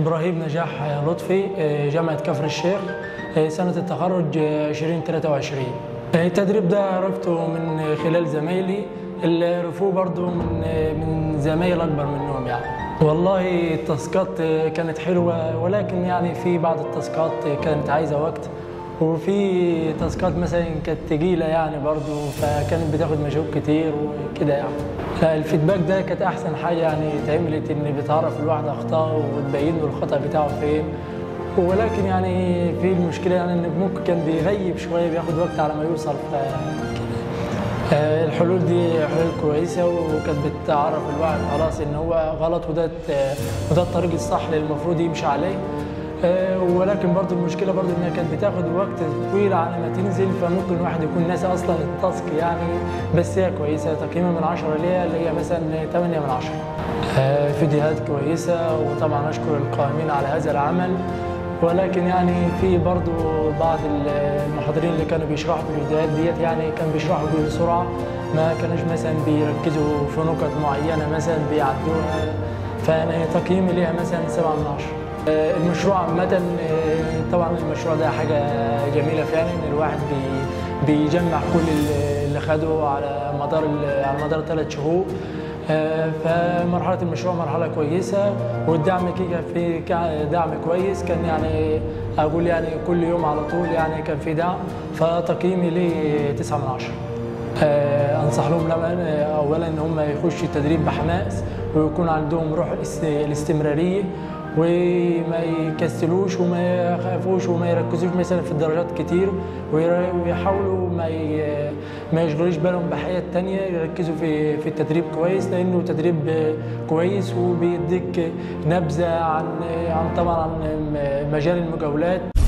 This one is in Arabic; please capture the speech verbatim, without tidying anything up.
إبراهيم نجاح لطفي، جامعة كفر الشيخ، سنة التخرج ألفين وثلاثة وعشرين. التدريب ده عرفته من خلال زمايلي اللي عرفوه برضو من من زمايل أكبر منهم يعني. والله التاسكات كانت حلوة، ولكن يعني في بعض التاسكات كانت عايزة وقت، وفي تاسكات مثلا كانت تقيلة يعني برضو، فكانت بتاخد مجهود كتير وكده يعني. الفيدباك ده كانت أحسن حاجة يعني اتعملت، إن بتعرف الواحد أخطاءه وتبين له الخطأ بتاعه فين. ولكن يعني في المشكلة يعني إن ممكن كان بيغيب شوية، بياخد وقت على ما يوصل. ف الحلول دي حلول كويسة، وكانت بتعرف الواحد خلاص إن هو غلط، وده وده الطريق الصح اللي المفروض يمشي عليه. ولكن برضو المشكلة برضو إنها كانت بتاخد وقت طويل على ما تنزل، فممكن الواحد يكون ناسي أصلا التاسك يعني. بس هي كويسة، تقييمها من عشرة ليها اللي هي مثلا ثمانية من عشرة. فيديوهات كويسة، وطبعا أشكر القائمين على هذا العمل. ولكن يعني في برضو بعض المحاضرين اللي كانوا بيشرحوا في الفيديوهات ديت يعني كانوا بيشرحوا بسرعة، ما كانوش مثلا بيركزوا في نقط معينة مثلا بيعدوها. فأنا تقييمي ليها مثلا سبعة من عشرة. المشروع عامة، طبعا المشروع ده حاجة جميلة فعلا، ان الواحد بي بيجمع كل اللي خده على مدار على مدار ثلاث شهور. فمرحلة المشروع مرحلة كويسة، والدعم كده في دعم كويس، كان يعني أقول يعني كل يوم على طول يعني كان في دعم. فتقييمي ليه تسعة من عشرة. أنصح لهم أولا إن هم يخشوا التدريب بحماس، ويكون عندهم روح الاستمرارية، وما يكسلوش وما يخافوش وما يركزوش مثلا في الدرجات كتير، ويحاولوا ما ما يشغلوش بالهم بحاجات تانية، يركزوا في في التدريب كويس، لأنه تدريب كويس وبيديك نبذة عن عن طبعا عن مجال المقاولات.